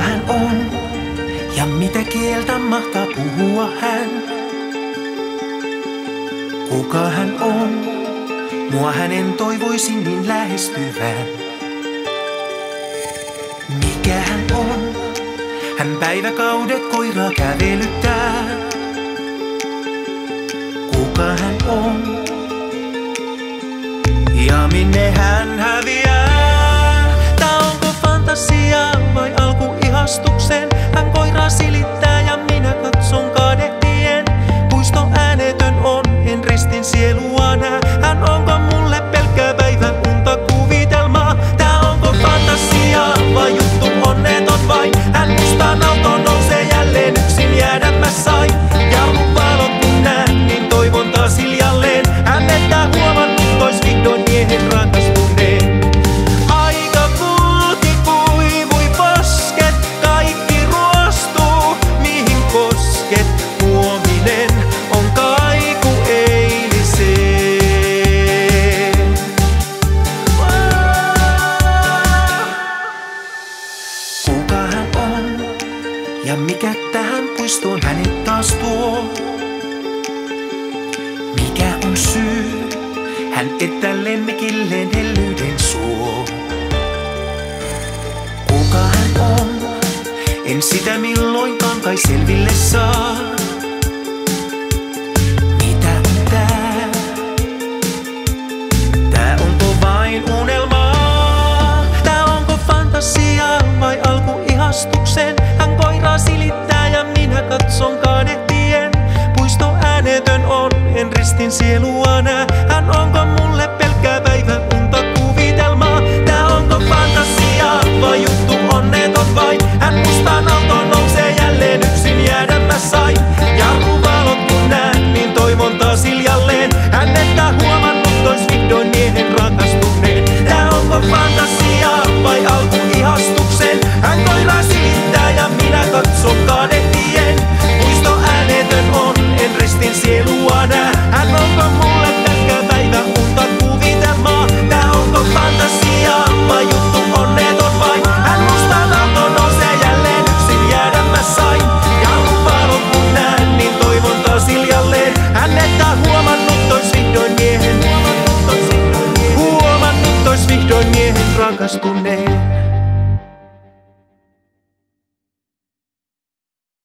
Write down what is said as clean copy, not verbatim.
hän on ja mitä kieltä mahtaa puhua hän? Kuka hän on? Mua hänen toivoisin niin lähestyvän. Mikä hän on? Hän päiväkaudet koiraa kävelyttää. Kuka hän on? Ja minne hän häviää? Tää onko fantasiaa vai alkuihastuksen? Hän koiraa silittää ja minä katson kadehtien. Puisto äänetön on, en ristin sielua näe. Hän onko mulle pelkkää päivän unta kuvitelmaa? Tää onko fantasiaa vai juttu onneton vain? Hän mustaan auton nousee jälleen yksin jäädä mä sain. Jarrun valot kun näen, niin toivon taas hiljalleen. Hän ettää huomannut tois vihdoin miehen rakastuneen. Aika kulki kuivui posket, kaikki ruostuu mihin kosket. Huominen on kaiku eiliseen. Kuka hän on ja mikä tähän puistoon hänet taas tuo? Mikä on syy? Hän että lemmikilleen hellyyden suo. Kuka hän on? En sitä milloinkaan kai selville saa. Mitä on tää? Tää onko vain unelmaa? Tää onko fantasiaa vai alkuihastuksen? Hän koiraa silittää ja minä katson kadehtien. Puisto äänetön on, en ristin sielua näe. Hän onko mulle pelkkää päivän unta kuvitelmaa? Tää onko fantasiaa vai juttu onneton vain? Hän mustaan auton nousee jälleen yksin jäädä mä sain. Jarrun valot kun näen, niin toivon taas hiljalleen. Hän ettää huomannut tois vihdoin miehen rakastuneen. Tää onko fantasiaa vai alkuihastuksen? Hän koiraa silittää ja minä katson kadehtien. Puisto äänetön on, en ristin sielua näe. Hän onko mulle pelkkää päivän unta kuvitelmaa? Tää onko fantasiaa vai juttu onneton vain? Hän mustaan auton nousee jälleen yksin jäädä mä sain. Jarrun valot kun näen, niin toivon taas hiljalleen. Hän ettää huomannut tois vihdoin miehen. Huomannut tois vihdoin miehen rakastuneen.